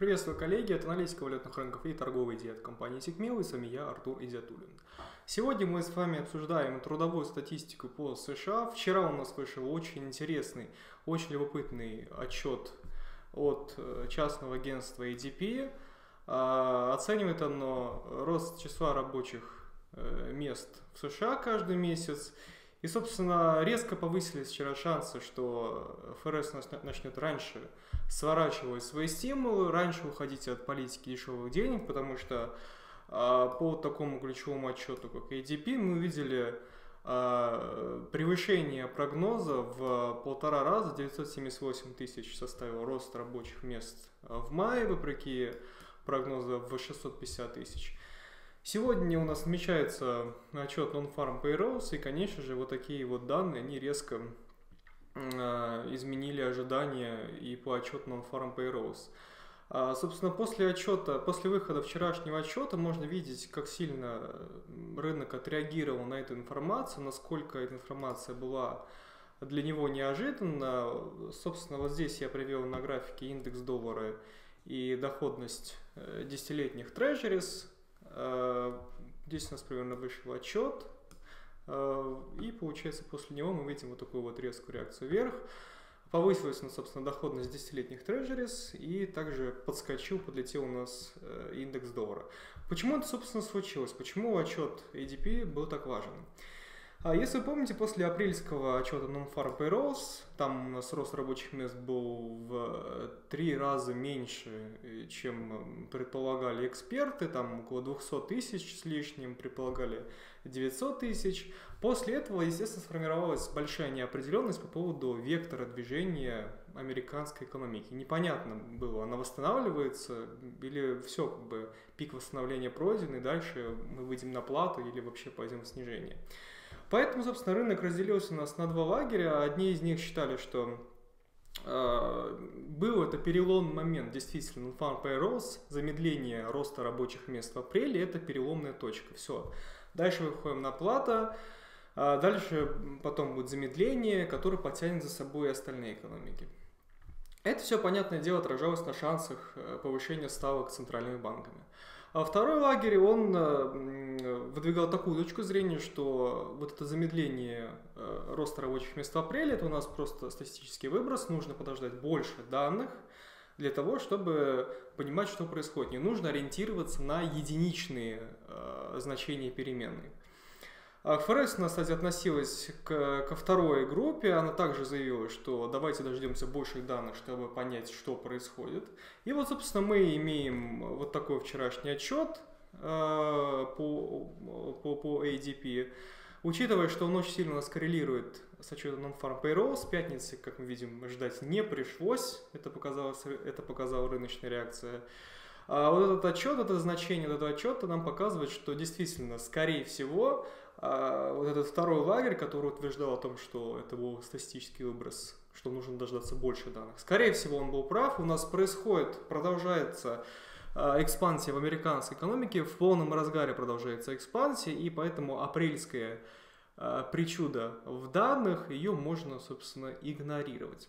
Приветствую, коллеги, это аналитика валютных рынков и торговые идеи от компании Тикмил, и с вами я, Артур Идиатуллин. Сегодня мы с вами обсуждаем трудовую статистику по США. Вчера у нас вышел очень интересный, очень любопытный отчет от частного агентства ADP. Оценивает оно рост числа рабочих мест в США каждый месяц. И, собственно, резко повысились вчера шансы, что ФРС начнет раньше сворачивать свои стимулы, раньше уходить от политики дешевых денег, потому что по такому ключевому отчету, как ADP, мы увидели превышение прогноза в 1,5 раза. 978 тысяч составил рост рабочих мест в мае, вопреки прогнозу в 650 тысяч. Сегодня у нас намечается отчет Non-Farm Payrolls, и, конечно же, вот такие вот данные, они резко изменили ожидания и по отчету Non-Farm Payrolls. Собственно, после выхода вчерашнего отчета можно видеть, как сильно рынок отреагировал на эту информацию, насколько эта информация была для него неожиданна. Собственно, вот здесь я привел на графике индекс доллара и доходность десятилетних трежерис. Здесь у нас примерно вышел отчет, и получается после него мы видим вот такую вот резкую реакцию вверх. Повысилась, собственно, доходность десятилетних трежерис, и также подскочил, подлетел у нас индекс доллара. Почему это, собственно, случилось? Почему отчет ADP был так важен? Если вы помните, после апрельского отчета Non-Farm Payrolls, там у нас рост рабочих мест был в 3 раза меньше, чем предполагали эксперты, там около 200 тысяч с лишним, предполагали 900 тысяч. После этого, естественно, сформировалась большая неопределенность по поводу вектора движения американской экономики. Непонятно было, она восстанавливается или все, как бы пик восстановления пройден, и дальше мы выйдем на плату или вообще пойдем в снижение. Поэтому, собственно, рынок разделился у нас на два лагеря. Одни из них считали, что был это переломный момент, действительно, Non-Farm Payrolls, замедление роста рабочих мест в апреле, это переломная точка. Все. Дальше выходим на плато, дальше потом будет замедление, которое потянет за собой и остальные экономики. Это все, понятное дело, отражалось на шансах повышения ставок центральными банками. А второй лагерь, он выдвигал такую точку зрения, что вот это замедление роста рабочих мест в апреле, это у нас просто статистический выброс, нужно подождать больше данных для того, чтобы понимать, что происходит. Не нужно ориентироваться на единичные значения переменной. ФРС, кстати, относилась ко второй группе, она также заявила, что давайте дождемся больших данных, чтобы понять, что происходит. И вот, собственно, мы имеем вот такой вчерашний отчет по ADP, учитывая, что он очень сильно у нас коррелирует с отчетом Non-Farm Payrolls. С пятницы, как мы видим, ждать не пришлось, это показала рыночная реакция. Вот этот отчет, это значение этого отчета нам показывает, что действительно, скорее всего, вот этот второй лагерь, который утверждал о том, что это был статистический выброс, что нужно дождаться больше данных. Скорее всего, он был прав. У нас продолжается экспансия в американской экономике, в полном разгаре продолжается экспансия, и поэтому апрельская причуда в данных, ее можно, собственно, игнорировать.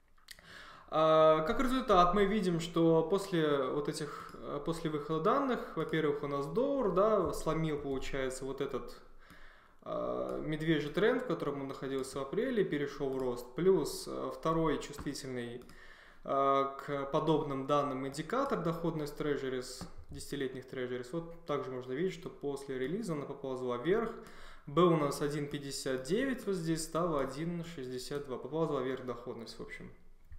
Как результат, мы видим, что после выхода данных, во-первых, у нас доллар, сломил, получается, вот этот медвежий тренд, в котором он находился в апреле, перешел в рост, плюс второй чувствительный к подобным данным индикатор, доходность трежерис, десятилетних трежерис. Вот также можно видеть, что после релиза она поползла вверх. Был у нас 1,59, вот здесь стало 1,62, поползла вверх доходность, в общем.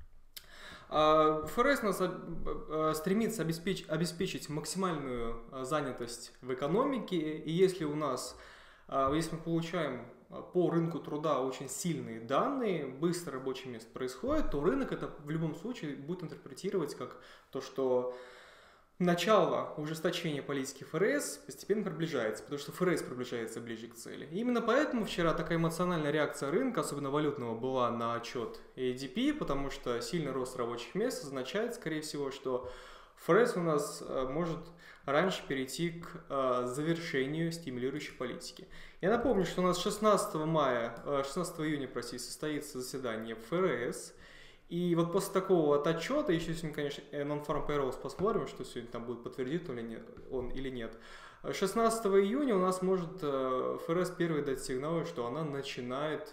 ФРС стремится обеспечить максимальную занятость в экономике, и если мы получаем по рынку труда очень сильные данные, быстро рабочее место происходит, то рынок это в любом случае будет интерпретировать как то, что начало ужесточения политики ФРС постепенно приближается, потому что ФРС приближается ближе к цели. И именно поэтому вчера такая эмоциональная реакция рынка, особенно валютного, была на отчет ADP, потому что сильный рост рабочих мест означает, скорее всего, что ФРС у нас может раньше перейти к завершению стимулирующей политики. Я напомню, что у нас 16 июня состоится заседание ФРС, И вот после такого вот отчета, еще сегодня, конечно, non-farm payrolls посмотрим, что сегодня там будет, подтвердит он или нет. 16 июня у нас может ФРС первый дать сигнал, что она начинает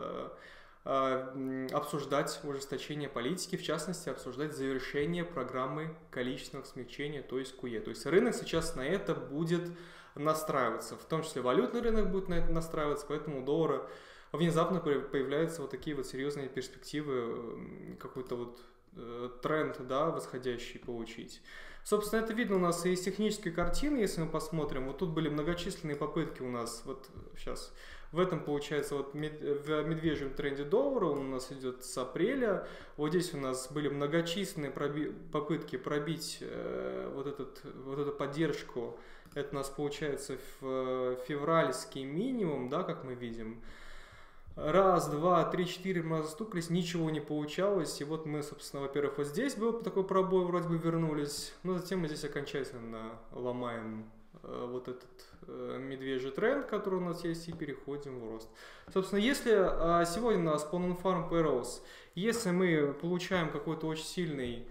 обсуждать ужесточение политики, в частности, обсуждать завершение программы количественного смягчения, то есть КУЕ. То есть рынок сейчас на это будет настраиваться, в том числе валютный рынок будет на это настраиваться, поэтому у доллара внезапно появляются вот такие вот серьезные перспективы, какой-то вот тренд, да, восходящий получить. Собственно, это видно у нас и из технической картины, если мы посмотрим. Вот тут были многочисленные попытки у нас, вот сейчас, в этом, получается, вот в медвежьем тренде доллара, он у нас идет с апреля. Вот здесь у нас были многочисленные попытки пробить вот эту поддержку. Это у нас получается февральский минимум, да, как мы видим. Раз, два, три, четыре мы застукались, ничего не получалось. И вот мы, собственно, во-первых, вот здесь был такой пробой, вроде бы вернулись. Но затем мы здесь окончательно ломаем вот этот медвежий тренд, который у нас есть, и переходим в рост. Собственно, если сегодня у нас по non-farm payrolls, если мы получаем какой-то очень сильные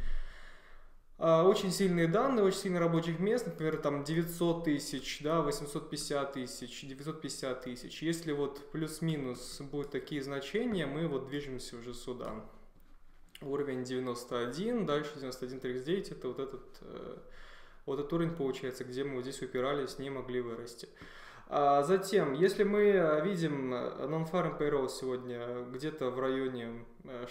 данные, очень сильных рабочих мест, например, там 900 тысяч, да, 850 тысяч, 950 тысяч. Если вот плюс-минус будут такие значения, мы вот движемся уже сюда. Уровень 91, дальше 91.39, это вот этот уровень получается, где мы вот здесь упирались, не могли вырасти. Затем, если мы видим non-farm payroll сегодня где-то в районе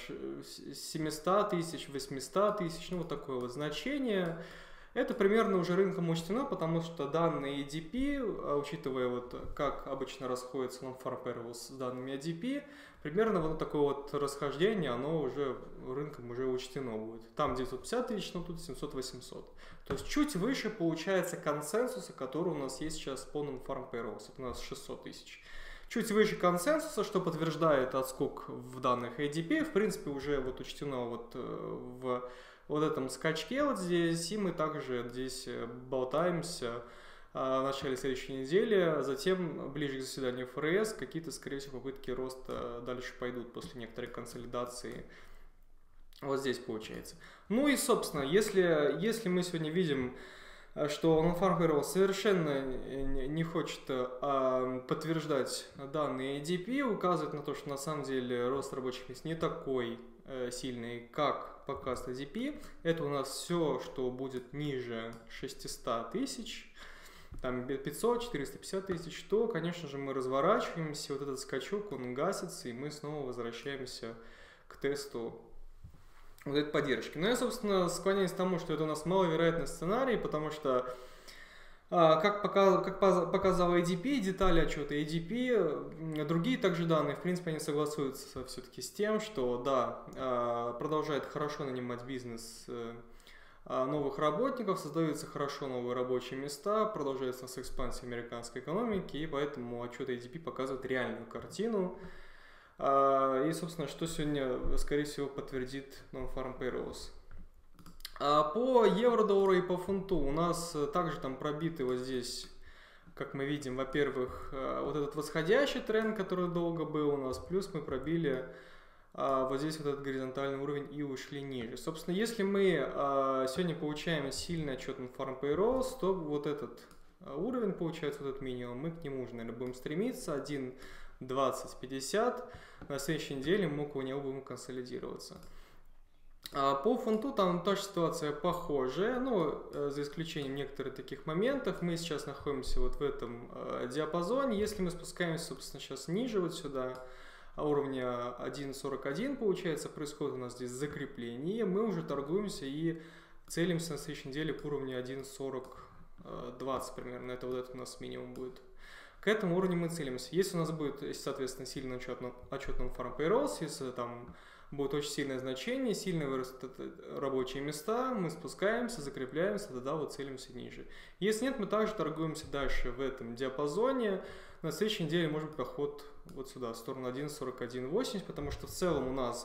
700 тысяч, 800 тысяч, ну вот такое вот значение, это примерно уже рынком учтено, потому что данные ADP, учитывая вот как обычно расходится non-farm payroll с данными ADP, примерно вот такое вот расхождение, оно уже рынком уже учтено будет. Там 950 тысяч, но тут 700-800. То есть чуть выше получается консенсуса, который у нас есть сейчас по non-farm payrolls. Это у нас 600 тысяч. Чуть выше консенсуса, что подтверждает отскок в данных ADP. В принципе, уже вот учтено вот в вот этом скачке вот здесь. И мы также здесь болтаемся в начале следующей недели. Затем, ближе к заседанию ФРС, какие-то, скорее всего, попытки роста дальше пойдут после некоторой консолидации. Вот здесь получается. Ну и, собственно, если мы сегодня видим, что non-farm payroll совершенно не хочет подтверждать данные ADP, указывает на то, что на самом деле рост рабочих мест не такой сильный, как показывает ADP. Это у нас все, что будет ниже 600 тысяч, там 500, 450 тысяч, то, конечно же, мы разворачиваемся, вот этот скачок, он гасится, и мы снова возвращаемся к тесту вот этой поддержки. Но я, собственно, склоняюсь к тому, что это у нас маловероятный сценарий, потому что, как показал ADP, детали отчета ADP, другие также данные, в принципе, они согласуются все-таки с тем, что, да, продолжает хорошо нанимать бизнес новых работников, создаются хорошо новые рабочие места, продолжается с экспансия американской экономики, и поэтому отчет ADP показывает реальную картину. И, собственно, что сегодня, скорее всего, подтвердит non-farm payrolls. По евро-доллару и по фунту у нас также там пробиты вот здесь, как мы видим, во-первых, вот этот восходящий тренд, который долго был у нас, плюс мы пробили вот здесь вот этот горизонтальный уровень и ушли ниже. Собственно, если мы сегодня получаем сильный отчет non-farm payrolls, то вот этот уровень, получается, вот этот минимум, мы к нему уже, наверное, будем стремиться, 1.2050. На следующей неделе мы около него будем консолидироваться. По фунту там тоже ситуация похожая, но за исключением некоторых таких моментов. Мы сейчас находимся вот в этом диапазоне. Если мы спускаемся, собственно, сейчас ниже вот сюда, уровня 1.41, получается, происходит у нас здесь закрепление. Мы уже торгуемся и целимся на следующей неделе к уровню 1.4020 примерно. Это вот этот у нас минимум будет. К этому уровню мы целимся. Если у нас будет, соответственно, сильный отчет non-farm payrolls, если там будет очень сильное значение, сильно вырастут рабочие места, мы спускаемся, закрепляемся, тогда вот целимся ниже. Если нет, мы также торгуемся дальше в этом диапазоне. На следующей неделе может быть проход вот сюда, в сторону 1.4180, потому что в целом у нас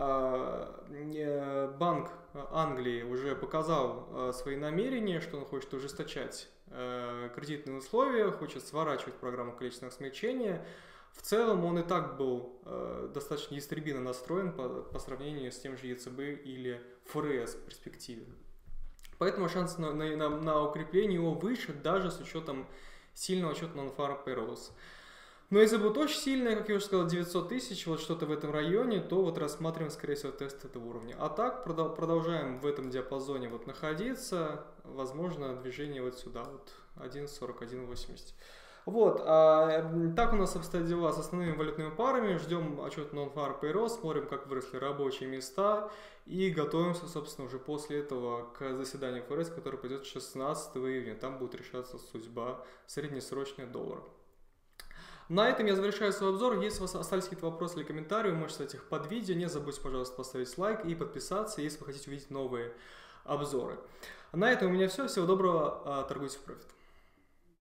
Банк Англии уже показал свои намерения, что он хочет ужесточать кредитные условия, хочет сворачивать программу количественного смягчения. В целом он и так был достаточно ястребино настроен по сравнению с тем же ЕЦБ или ФРС в перспективе. Поэтому шанс на укрепление его выше, даже с учетом сильного отчета Non-Farm Payrolls. Но если будет очень сильное, как я уже сказал, 900 тысяч, вот что-то в этом районе, то вот рассматриваем, скорее всего, тест этого уровня. А так продолжаем в этом диапазоне вот находиться, возможно, движение вот сюда, вот 1.40, 1.80. Вот, так у нас обстоят дела с основными валютными парами, ждем отчет Non-Farm Payroll, смотрим, как выросли рабочие места и готовимся, собственно, уже после этого к заседанию ФРС, которое пойдет 16 июня, там будет решаться судьба среднесрочного доллара. На этом я завершаю свой обзор. Если у вас остались какие-то вопросы или комментарии, вы можете оставить их под видео. Не забудьте, пожалуйста, поставить лайк и подписаться, если вы хотите увидеть новые обзоры. На этом у меня все. Всего доброго. Торгуйте в профит.